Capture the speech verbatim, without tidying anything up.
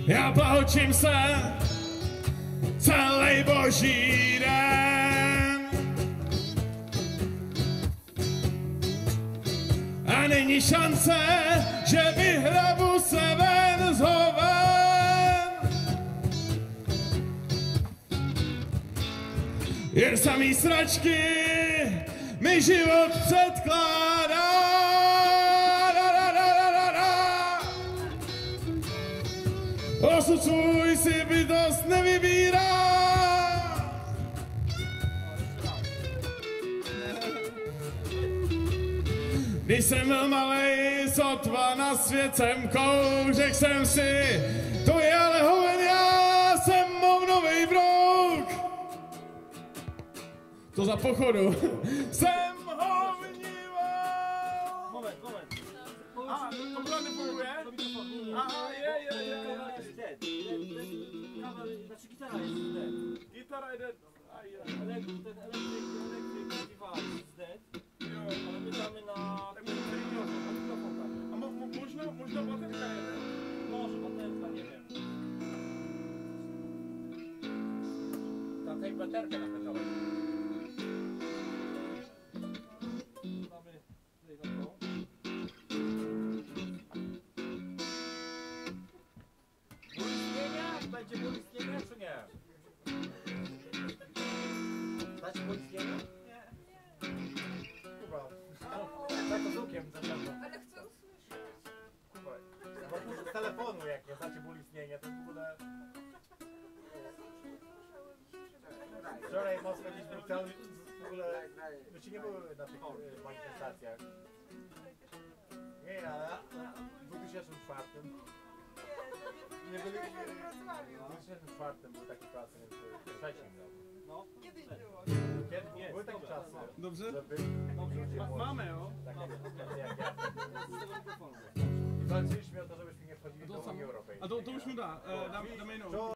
Já poučím se celý boží den. A není šance, že vyhrabu se ven z hoven. Jen samý sračky mi život předkládá. Osud svůj si bytost nevybírá. Když jsem byl malej, sotva na svět semkou, řekl jsem si, to je ale hoven, já jsem hovnovej brouk. To za pochodu. Jsem hovnivou. Moment, moment. A, to byla nefunguje? Aha, je, je, je, je. Znaczy gitara jest dead. Gitara jde. Elektryk, ten elektryk, elektryk device jest dead. Jo. Ale my damy na... Tak můžeme tady mikrofon, na mikrofon tak. A mo, mo, možná, možná baterka jede. Może baterka, nie wiem. Ta tej baterkę napędzować. Damy tutaj na to. Ból istnienia? Będzie ból istnienia czy nie? Znacie ból istnienia? Nie. Kuba. Tak to z okiem zaczęto. Ale chcę usłyszeć. Kuba. Z telefonu jak nie znacie ból istnienia, to w ogóle... Wczoraj mocno gdzieś był cały... W ogóle... Znaczy nie były na tych e, manifestacjach. Nie, ale w dwa tysiące czwartym. Nie byli... W dwa tysiące czwartym był taki czas, więc trzecim. No. Kiedyś było. Kiedy Jest, były takie dobra, czasy, no. Dobrze? żeby... Ma, mamy ją. Tak jak, jak ja. Z tego mikrofonu. I walczyliśmy o to, żebyśmy nie wchodzili To do samo. Unii Europejskiej. A to, to už mu dá, e, dáme, dáme jinou.